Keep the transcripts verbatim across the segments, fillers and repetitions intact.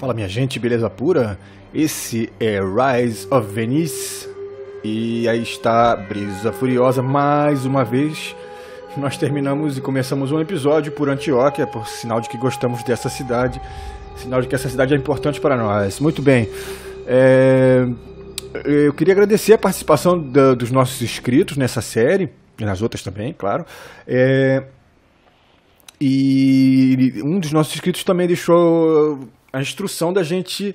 Fala minha gente, beleza pura? Esse é Rise of Venice e aí está Brisa Furiosa mais uma vez. Nós terminamos e começamos um episódio por Antioquia, por sinal de que gostamos dessa cidade, sinal de que essa cidade é importante para nós. Muito bem, é... eu queria agradecer a participação da, dos nossos inscritos nessa série, e nas outras também, claro. É... E um dos nossos inscritos também deixou a instrução da gente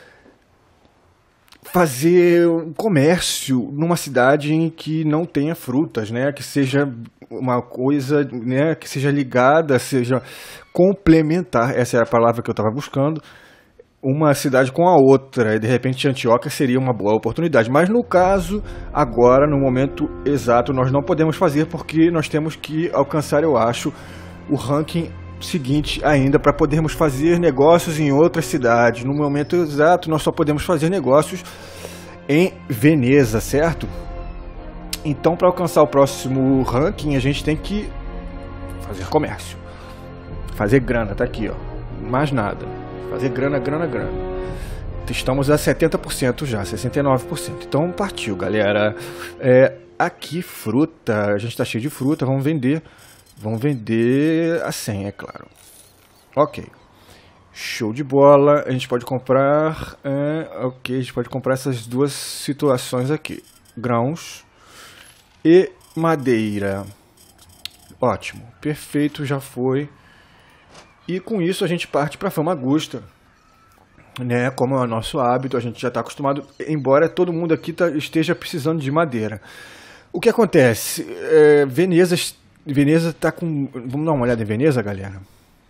fazer um comércio numa cidade em que não tenha frutas, né? Que seja uma coisa, né? Que seja ligada, seja complementar. Essa é a palavra que eu estava buscando. Uma cidade com a outra. E de repente Antioquia seria uma boa oportunidade. Mas no caso, agora, no momento exato, nós não podemos fazer porque nós temos que alcançar, eu acho, o ranking seguinte ainda para podermos fazer negócios em outras cidades. No momento exato, nós só podemos fazer negócios em Veneza, certo? Então, para alcançar o próximo ranking, a gente tem que fazer comércio, fazer grana, tá aqui, ó. Mais nada. Fazer grana, grana, grana. Estamos a setenta por cento já, sessenta e nove por cento. Então, partiu, galera. É, aqui, fruta. A gente tá cheio de fruta, vamos vender. Vamos vender a cem, é claro. Ok. Show de bola. A gente pode comprar... É, ok, a gente pode comprar essas duas situações aqui. Grãos e madeira. Ótimo. Perfeito, já foi. E com isso a gente parte para Famagusta. Né? Como é o nosso hábito, a gente já está acostumado. Embora todo mundo aqui tá, esteja precisando de madeira. O que acontece? É, Veneza... Veneza tá com... Vamos dar uma olhada em Veneza, galera?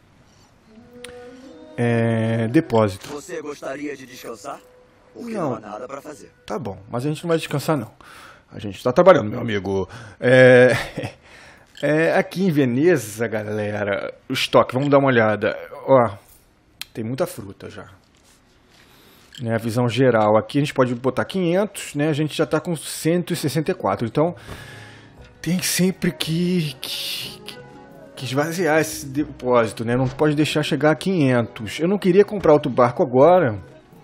É... Depósito. Você gostaria de descansar? Porque não. não há nada para fazer. Tá bom, mas a gente não vai descansar, não. A gente tá trabalhando, meu amigo. É... é... Aqui em Veneza, galera, o estoque, vamos dar uma olhada. Ó, tem muita fruta já. Né, a visão geral. Aqui a gente pode botar quinhentos, né? A gente já tá com cento e sessenta e quatro, então... Tem sempre que, que, que esvaziar esse depósito, né? Não pode deixar chegar a quinhentos. Eu não queria comprar outro barco agora,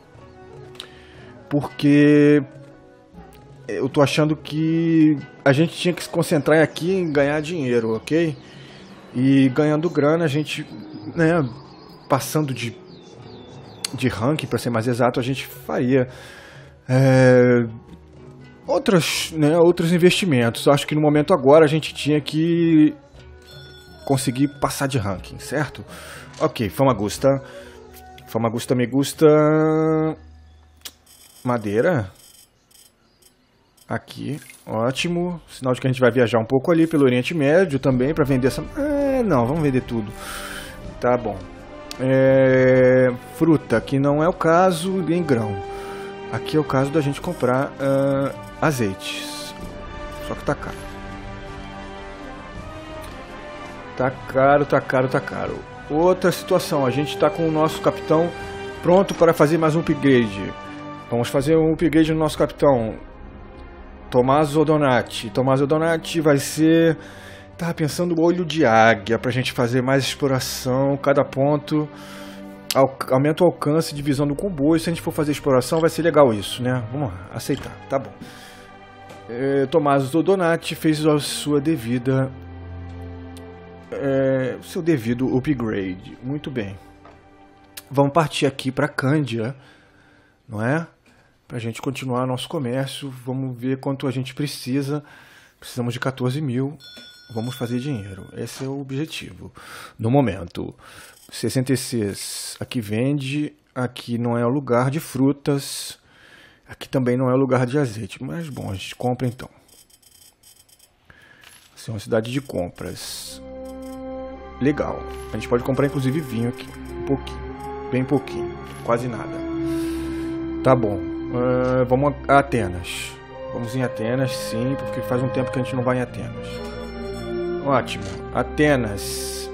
porque eu tô achando que a gente tinha que se concentrar aqui em ganhar dinheiro, ok? E ganhando grana, a gente, né, passando de, de ranking, para ser mais exato, a gente faria... É, Outras, né, outros investimentos. Acho que no momento agora a gente tinha que conseguir passar de ranking, certo? Ok, Famagusta. Famagusta me gusta. Madeira. Aqui, ótimo. Sinal de que a gente vai viajar um pouco ali pelo Oriente Médio também para vender essa... É, não, vamos vender tudo. Tá bom. É... Fruta, que não é o caso em grão. Aqui é o caso da gente comprar uh, azeites. Só que tá caro. Tá caro, tá caro, tá caro. Outra situação, a gente tá com o nosso capitão pronto para fazer mais um upgrade. Vamos fazer um upgrade no nosso capitão. Tommaso Donati. Tommaso Donati vai ser... Tava pensando o olho de águia pra gente fazer mais exploração. Cada ponto... Aumenta o alcance de visão do comboio. Se a gente for fazer exploração, vai ser legal isso, né? Vamos lá, aceitar, tá bom. É, Tommaso Donati fez a sua devida... É, seu devido upgrade. Muito bem. Vamos partir aqui para Cândia, não é? Pra gente continuar nosso comércio. Vamos ver quanto a gente precisa. Precisamos de quatorze mil. Vamos fazer dinheiro. Esse é o objetivo no momento. sessenta e seis. Aqui vende. Aqui não é o lugar de frutas. Aqui também não é o lugar de azeite. Mas bom, a gente compra então. Essa é uma cidade de compras. Legal. A gente pode comprar inclusive vinho aqui. Um pouquinho. Bem pouquinho. Quase nada. Tá bom. Uh, vamos a Atenas. Vamos em Atenas, sim. Porque faz um tempo que a gente não vai em Atenas. Ótimo. Atenas.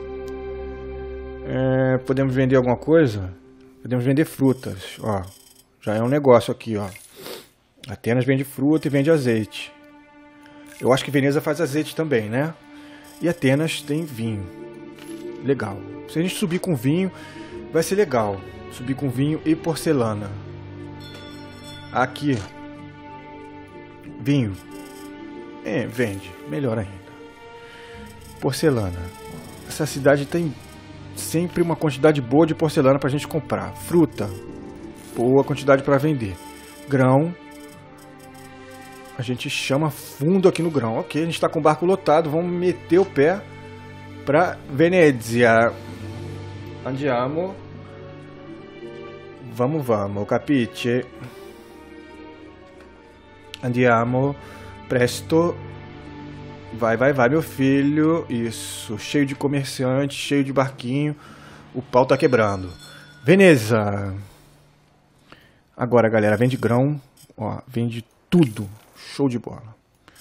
É, podemos vender alguma coisa? Podemos vender frutas. Ó, já é um negócio aqui, ó. Atenas vende fruta e vende azeite. Eu acho que Veneza faz azeite também, né? E Atenas tem vinho. Legal. Se a gente subir com vinho, vai ser legal. Subir com vinho e porcelana. Aqui. Vinho. É, vende. Melhor ainda. Porcelana. Essa cidade tem sempre uma quantidade boa de porcelana pra gente comprar. Fruta. Boa quantidade para vender. Grão. A gente chama fundo aqui no grão. Ok, a gente está com o barco lotado. Vamos meter o pé para Venezia. Andiamo. Vamos, vamos. Capite? Andiamo. Presto. Vai, vai, vai, meu filho. Isso. Cheio de comerciante, cheio de barquinho. O pau tá quebrando. Veneza. Agora, galera, vende grão. Ó, vende tudo. Show de bola.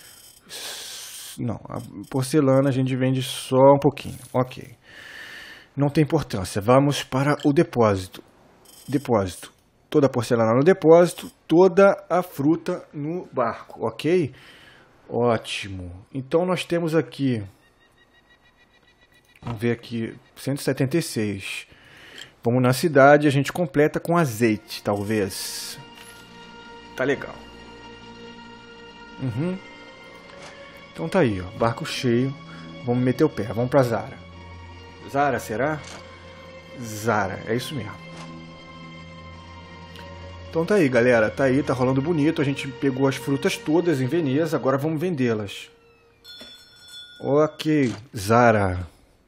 Não, a porcelana a gente vende só um pouquinho. Ok. Não tem importância. Vamos para o depósito. Depósito. Toda a porcelana no depósito. Toda a fruta no barco. Ok? Ótimo. Então nós temos aqui. Vamos ver aqui. cento e setenta e seis. Vamos na cidade. A gente completa com azeite, talvez. Tá legal. Uhum. Então tá aí, ó, barco cheio. Vamos meter o pé, vamos pra Zara. Zara, será? Zara, é isso mesmo. Então tá aí, galera, tá aí, tá rolando bonito. A gente pegou as frutas todas em Veneza, agora vamos vendê-las. Ok, Zara.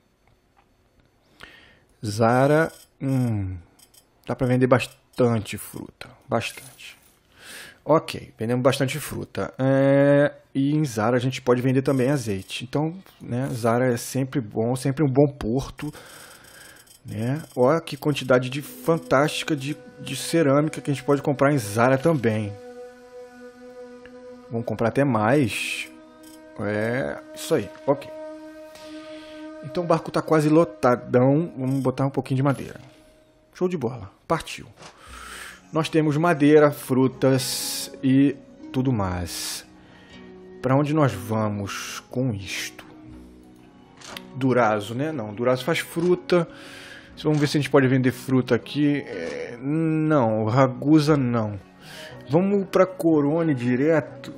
Zara, hum, dá pra vender bastante fruta, bastante. Ok, vendemos bastante fruta. É, e em Zara a gente pode vender também azeite. Então, né, Zara é sempre bom, sempre um bom porto. Né? Olha que quantidade de fantástica de, de cerâmica que a gente pode comprar em Zara também. Vamos comprar até mais. É isso aí, ok. Então o barco está quase lotadão. Vamos botar um pouquinho de madeira. Show de bola, partiu. Nós temos madeira, frutas e tudo mais. Para onde nós vamos com isto? Durazo, né? Não, Durazo faz fruta. Vamos ver se a gente pode vender fruta aqui. É, não, Ragusa não. Vamos para Corone direto.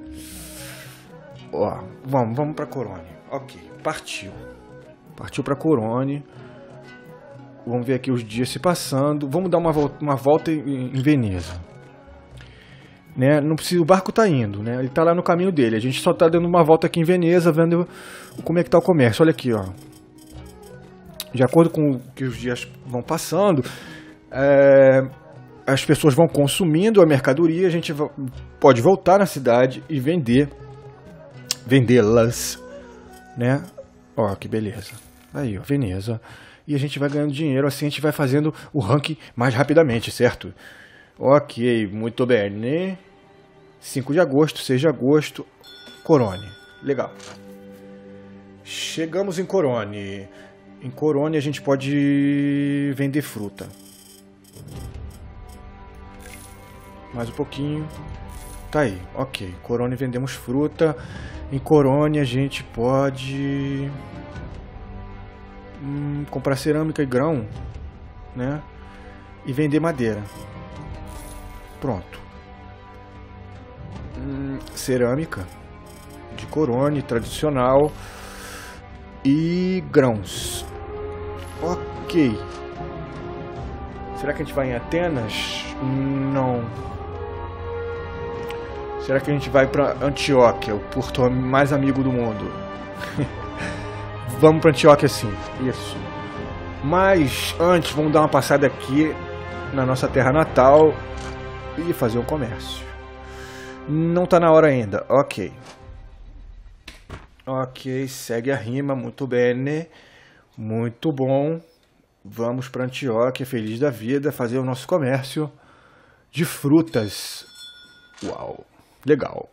Ó, vamos, vamos para Corone. Ok, partiu. Partiu para Corone. Vamos ver aqui os dias se passando. Vamos dar uma volta, uma volta em, em Veneza. Né? Não precisa, o barco está indo, né? Ele está lá no caminho dele. A gente só está dando uma volta aqui em Veneza, vendo como é que está o comércio. Olha aqui, ó. De acordo com o que os dias vão passando, é, as pessoas vão consumindo a mercadoria. A gente pode voltar na cidade e vender, vendê-las, né? Ó, que beleza. Aí, ó, Veneza. E a gente vai ganhando dinheiro, assim a gente vai fazendo o ranking mais rapidamente, certo? Ok, muito bem, né? cinco de agosto, seis de agosto, Corone. Legal. Chegamos em Corone. Em Corone a gente pode vender fruta. Mais um pouquinho. Tá aí, ok. Corone vendemos fruta. Em Corone a gente pode... Hum, comprar cerâmica e grão, né? E vender madeira. Pronto. Hum, cerâmica de Corone tradicional e grãos. Ok. Será que a gente vai em Atenas? Não. Será que a gente vai para Antioquia, o porto mais amigo do mundo? Vamos para Antioquia sim, isso. Mas antes vamos dar uma passada aqui na nossa terra natal e fazer um comércio. Não está na hora ainda, ok. Ok, segue a rima, muito bem, muito bom. Vamos para Antioquia, feliz da vida, fazer o nosso comércio de frutas. Uau, legal.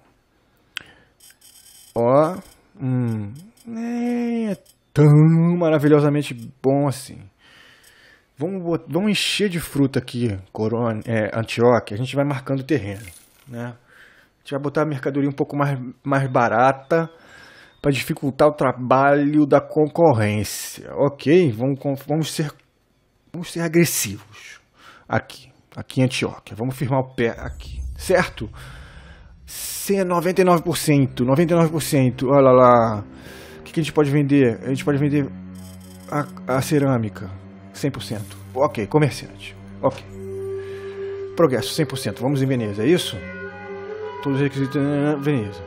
Ó, hum... é tão maravilhosamente bom assim. Vamos, vamos encher de fruta aqui, Corone, é, Antioquia. A gente vai marcando o terreno, né? A gente vai botar a mercadoria um pouco mais, mais barata para dificultar o trabalho da concorrência. Ok, vamos, vamos, ser, vamos ser agressivos. Aqui. Aqui em Antioquia. Vamos firmar o pé aqui. Certo? noventa e nove por cento. noventa e nove por cento. Olha lá. O que, que a gente pode vender? A gente pode vender a, a cerâmica. cem por cento. Ok, comerciante. Ok. Progresso, cem por cento. Vamos em Veneza, é isso? Todos os requisitos... Veneza.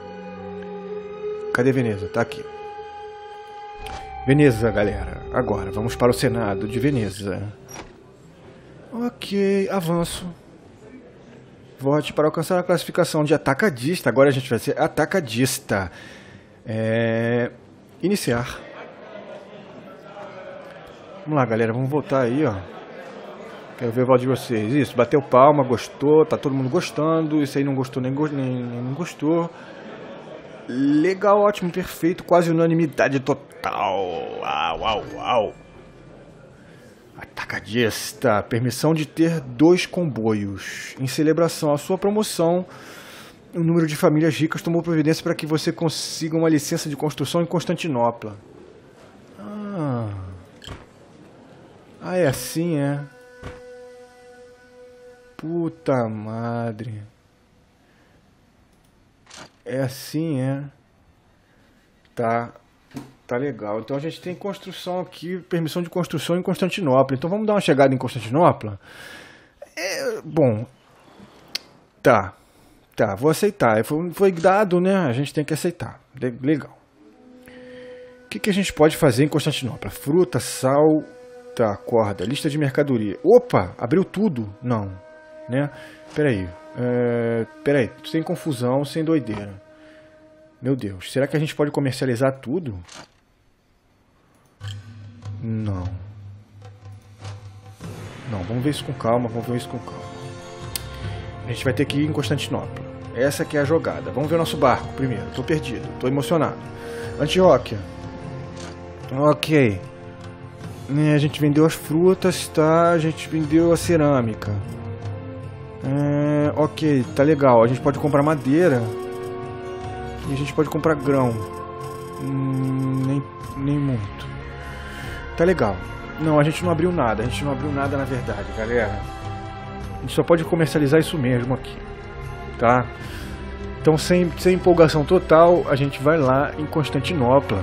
Cadê Veneza? Tá aqui. Veneza, galera. Agora, vamos para o Senado de Veneza. Ok, avanço. Vote para alcançar a classificação de atacadista. Agora a gente vai ser atacadista. É... Iniciar. Vamos lá, galera. Vamos votar aí, ó. Quero ver o voto de vocês. Isso, bateu palma, gostou. Tá todo mundo gostando. Isso aí não gostou, nem, go... nem... nem não gostou. Legal, ótimo, perfeito. Quase unanimidade total. Uau, uau, uau. Atacadista. Permissão de ter dois comboios. Em celebração à sua promoção, o número de famílias ricas tomou providência para que você consiga uma licença de construção em Constantinopla. Ah, ah é assim, é? Puta madre. É assim, é? Tá. Tá legal. Então a gente tem construção aqui, permissão de construção em Constantinopla. Então vamos dar uma chegada em Constantinopla? É, bom. Tá. Tá, vou aceitar. Foi, foi dado, né? A gente tem que aceitar. Legal. O que, que a gente pode fazer em Constantinopla? Fruta, sal... Tá, corda. Lista de mercadoria. Opa! Abriu tudo? Não. Né? Peraí. É, peraí. Sem confusão, sem doideira. Meu Deus. Será que a gente pode comercializar tudo? Não. Não, vamos ver isso com calma, vamos ver isso com calma. A gente vai ter que ir em Constantinopla. Essa que é a jogada. Vamos ver o nosso barco primeiro. Tô perdido, tô emocionado. Antioquia. Ok. A gente vendeu as frutas, tá? A gente vendeu a cerâmica. É, ok, tá legal. A gente pode comprar madeira. E a gente pode comprar grão. Hum, nem, nem muito. Tá legal. Não, a gente não abriu nada. A gente não abriu nada na verdade, galera. A gente só pode comercializar isso mesmo aqui. Tá? Então, sem, sem empolgação total, a gente vai lá em Constantinopla.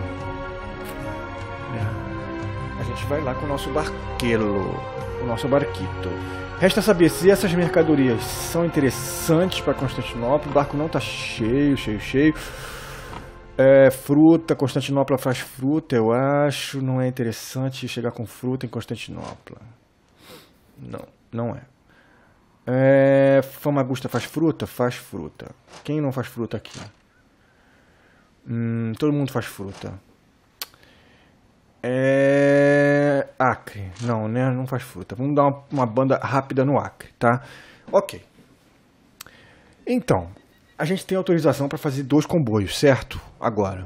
É. A gente vai lá com o nosso barquelo. O nosso barquito. Resta saber se essas mercadorias são interessantes para Constantinopla. O barco não está cheio, cheio, cheio. É, fruta, Constantinopla faz fruta, eu acho. Não é interessante chegar com fruta em Constantinopla. Não, não é. É, Famagusta faz fruta? Faz fruta. Quem não faz fruta aqui? Hum, todo mundo faz fruta. É... Acre. Não, né? Não faz fruta. Vamos dar uma, uma banda rápida no Acre, tá? Ok. Então, a gente tem autorização para fazer dois comboios, certo? Agora.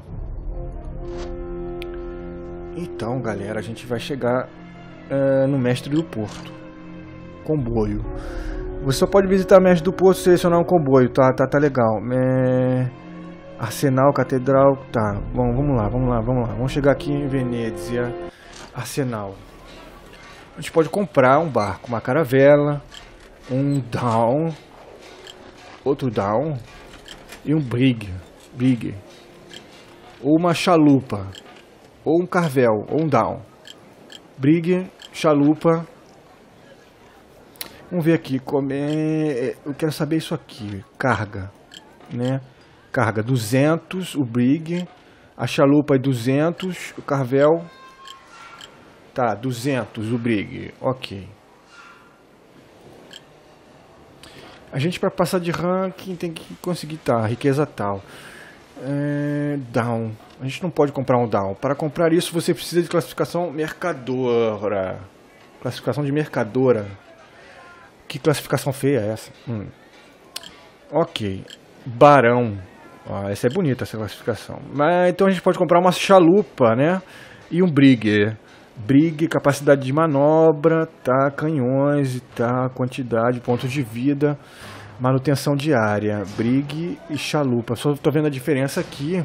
Então, galera, a gente vai chegar uh, no Mestre do Porto. Comboio. Você só pode visitar o Mestre do Porto e selecionar um comboio, tá? Tá, tá legal. É... Arsenal, Catedral, tá. Bom, vamos lá, vamos lá, vamos lá. Vamos chegar aqui em Venezia. Arsenal. A gente pode comprar um barco, uma caravela, um down, outro down e um brig, brig. Ou uma chalupa, ou um carvel, ou um down. Brig, chalupa. Vamos ver aqui como é. Eu quero saber isso aqui, carga, né? Carga duzentos, o brig, a chalupa é duzentos, o carvel, tá, duzentos, o brig, ok. A gente para passar de ranking tem que conseguir, tá, riqueza tal. É, down, a gente não pode comprar um down. Para comprar isso você precisa de classificação mercadora. Classificação de mercadora. Que classificação feia é essa? Hum. Ok, barão. Ah, essa é bonita, essa classificação. Mas então a gente pode comprar uma chalupa, né? E um brig. Brig, capacidade de manobra, tá? Canhões, tá? Quantidade, pontos de vida, manutenção diária. Brig e chalupa. Só tô vendo a diferença aqui.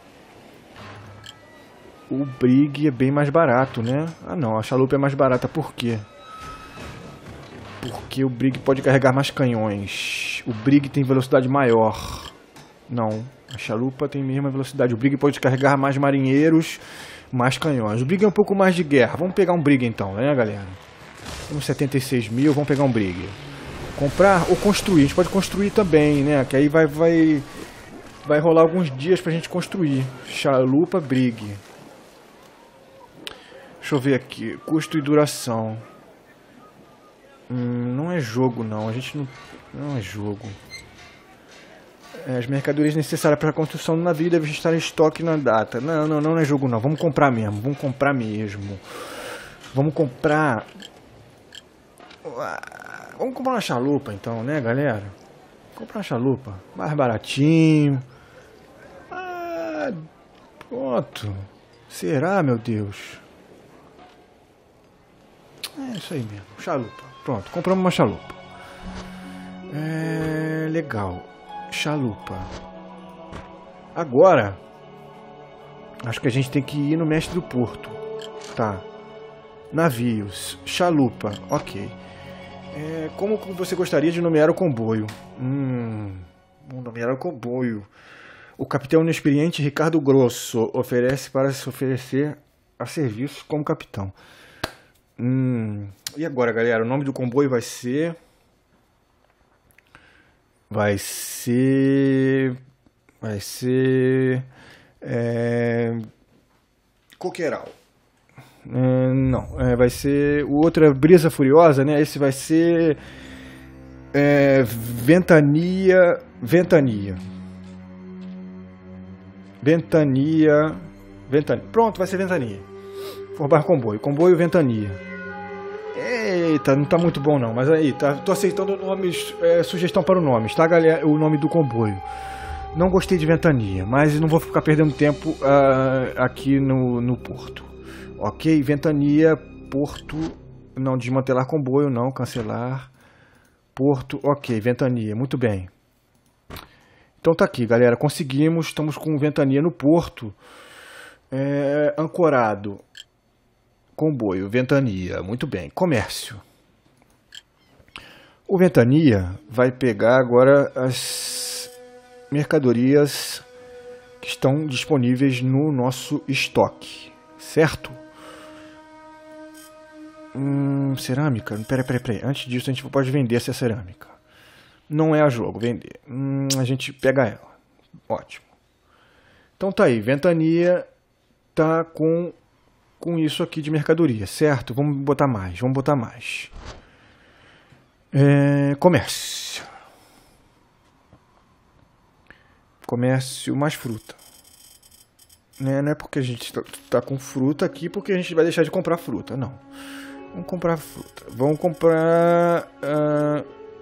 O brig é bem mais barato, né? Ah não, a chalupa é mais barata por quê? Porque o Brig pode carregar mais canhões. O Brig tem velocidade maior. Não, a chalupa tem a mesma velocidade. O Brig pode carregar mais marinheiros, mais canhões. O Brig é um pouco mais de guerra. Vamos pegar um Brig então, né, galera? Temos setenta e seis mil, vamos pegar um Brig. Comprar ou construir. A gente pode construir também, né? Que aí vai, vai, vai rolar alguns dias pra gente construir. Chalupa, Brig. Deixa eu ver aqui. Custo e duração. Hum, não é jogo, não. A gente não... Não é jogo. É, as mercadorias necessárias para a construção do navio devem estar em estoque na data. Não, não, não é jogo, não. Vamos comprar mesmo. Vamos comprar mesmo. Vamos comprar... Vamos comprar uma chalupa, então, né, galera? Comprar uma chalupa. Mais baratinho. Ah, pronto. Será, meu Deus? É isso aí mesmo. Chalupa. Pronto, compramos uma chalupa. É... Legal. Chalupa. Agora, acho que a gente tem que ir no mestre do porto. Tá. Navios. Chalupa. Ok. É, como você gostaria de nomear o comboio? Hum, vamos nomear o comboio. O capitão inexperiente Ricardo Grosso oferece para se oferecer a serviço como capitão. Hum, e agora, galera? O nome do comboio vai ser... Vai ser... Vai ser... É, Coqueiral. É, não, é, vai ser... O outro é Brisa Furiosa, né? Esse vai ser... É, Ventania... Ventania. Ventania... Ventania. Pronto, vai ser Ventania. Formar comboio. Comboio Ventania. Eita, não tá muito bom não, mas aí, tá, tô aceitando nomes, é, sugestão para o nome, tá, galera? O nome do comboio. Não gostei de Ventania, mas não vou ficar perdendo tempo uh, aqui no, no porto. Ok, Ventania, porto, não, desmantelar comboio, não, cancelar. Porto, ok, Ventania, muito bem. Então tá aqui, galera, conseguimos, estamos com Ventania no porto, é, ancorado. Comboio, Ventania, muito bem. Comércio. O Ventania vai pegar agora as mercadorias que estão disponíveis no nosso estoque, certo? Hum, cerâmica? Peraí, peraí, peraí. Antes disso a gente pode vender essa cerâmica. Não é a jogo, vender. Hum, a gente pega ela. Ótimo. Então tá aí, Ventania tá com... com isso aqui de mercadoria, certo? Vamos botar mais, vamos botar mais. É, comércio. Comércio mais fruta. Né? Não é porque a gente está tá com fruta aqui porque a gente vai deixar de comprar fruta, não. Vamos comprar fruta. Vamos comprar uh,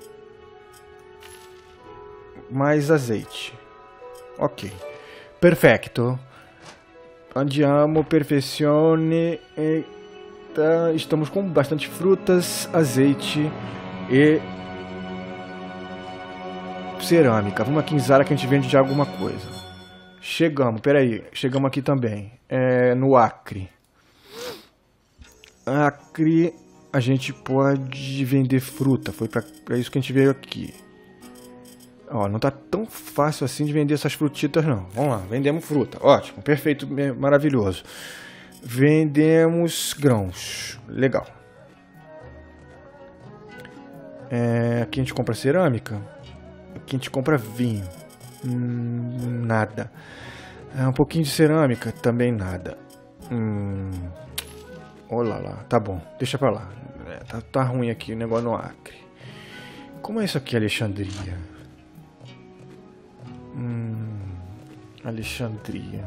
mais azeite. Ok. Perfeito. Andiamo, perfezione. E, tá, estamos com bastante frutas, azeite e cerâmica. Vamos aqui em Zara que a gente vende já alguma coisa. Chegamos, peraí. Chegamos aqui também. É, no Acre. Acre, a gente pode vender fruta. Foi para isso que a gente veio aqui. Ó, não tá tão fácil assim de vender essas frutitas não. Vamos lá, vendemos fruta. Ótimo, perfeito, maravilhoso. Vendemos grãos. Legal. É, aqui a gente compra cerâmica. Aqui a gente compra vinho. Hum, nada. É, um pouquinho de cerâmica, também nada. Hum, olha lá, tá bom, deixa pra lá. É, tá, tá ruim aqui o negócio no Acre. Como é isso aqui, Alexandria? Hum, Alexandria.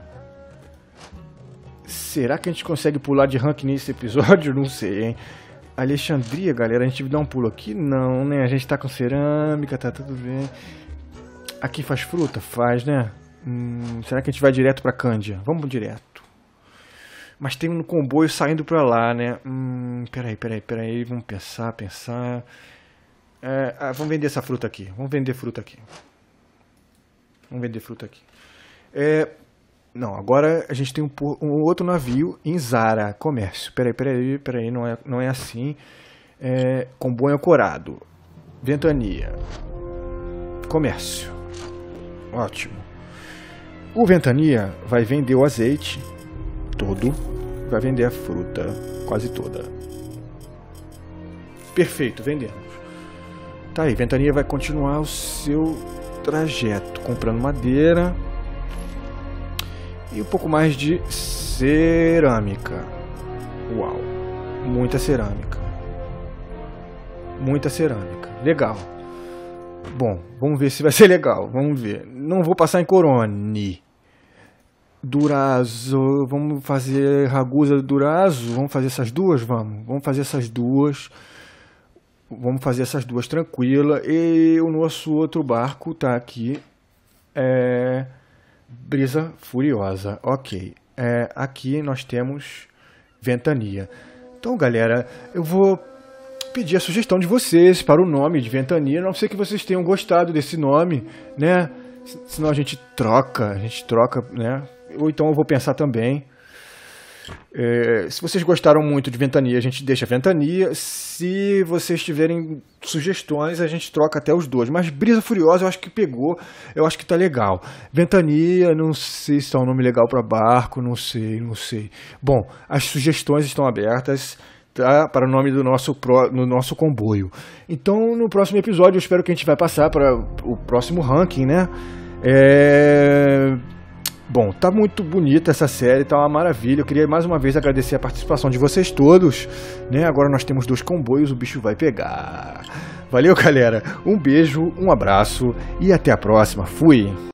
Será que a gente consegue pular de rank nesse episódio? Não sei, hein? Alexandria, galera, a gente dá um pulo aqui? Não, né? A gente tá com cerâmica, tá tudo bem. Aqui faz fruta? Faz, né? Hum, será que a gente vai direto pra Cândia? Vamos direto. Mas tem um comboio saindo pra lá, né? Hum, peraí, peraí, peraí. Vamos pensar, pensar. É, ah, vamos vender essa fruta aqui. Vamos vender fruta aqui. Vamos vender fruta aqui. É, não, agora a gente tem um, um outro navio em Zara, comércio. Peraí, peraí, peraí, não é, não é assim. É, comboio ancorado. Ventania. Comércio. Ótimo. O Ventania vai vender o azeite todo. Vai vender a fruta quase toda. Perfeito, vendemos. Tá aí, Ventania vai continuar o seu trajeto. Comprando madeira. E um pouco mais de cerâmica. Uau. Muita cerâmica. Muita cerâmica. Legal. Bom, vamos ver se vai ser legal. Vamos ver. Não vou passar em Corone. Durazo. Vamos fazer Ragusa Durazo. Vamos fazer essas duas? Vamos. Vamos fazer essas duas. Vamos fazer essas duas tranquila. E o nosso outro barco tá aqui. É... Brisa Furiosa. Ok. É, aqui nós temos Ventania. Então, galera, eu vou pedir a sugestão de vocês para o nome de Ventania. Não sei que vocês tenham gostado desse nome, né? Senão a gente troca, a gente troca, né? Ou então eu vou pensar também. É, se vocês gostaram muito de Ventania, a gente deixa Ventania. Se vocês tiverem sugestões, a gente troca até os dois. Mas Brisa Furiosa eu acho que pegou, eu acho que tá legal. Ventania, não sei se é um nome legal para barco, não sei, não sei. Bom, as sugestões estão abertas, tá, para o nome do nosso, pro, no nosso comboio. Então, no próximo episódio, eu espero que a gente vai passar para o próximo ranking, né? É... Bom, tá muito bonita essa série, tá uma maravilha. Eu queria mais uma vez agradecer a participação de vocês todos, né? Agora nós temos dois comboios, o bicho vai pegar. Valeu, galera. Um beijo, um abraço e até a próxima. Fui!